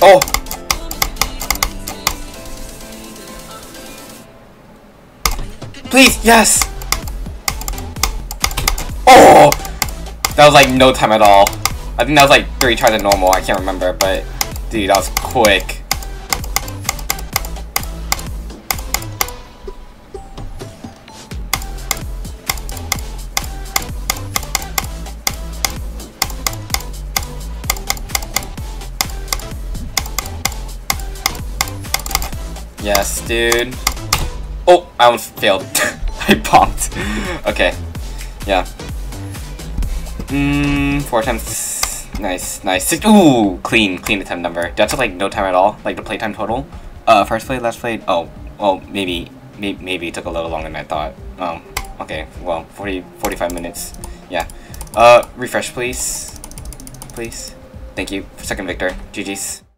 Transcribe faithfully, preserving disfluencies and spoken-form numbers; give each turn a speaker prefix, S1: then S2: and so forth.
S1: Oh! Please, yes! Oh! That was like no time at all. I think that was like three tries at normal, I can't remember, but dude, that was quick. Yes, dude. Oh, I almost failed. I bombed. Okay. Yeah. Mmm, four times. Nice, nice. Six. Ooh, clean, clean attempt number. That's like no time at all. Like the playtime total. Uh, first play, last play. Oh, well, maybe, maybe, maybe it took a little longer than I thought. Um, okay. Well, forty, forty-five minutes. Yeah. Uh, refresh, please. Please. Thank you. Second victor. G G's.